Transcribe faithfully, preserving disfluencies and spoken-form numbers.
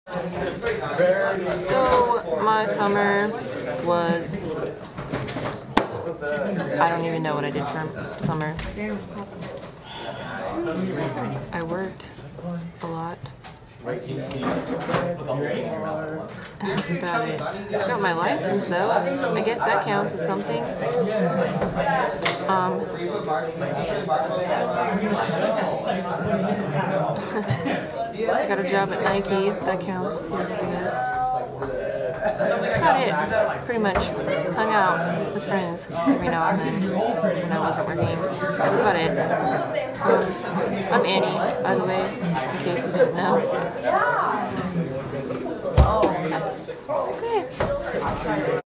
So, my summer was, I don't even know what I did for summer. I worked a lot. That's about it. I got my license though. I guess that counts as something. Um, I got a job at Nike. That counts too, I guess. That's about it. Pretty much hung out with friends every now and then when I wasn't working. That's about it. Um, I'm Annie, by the way, in case you didn't know. That's okay.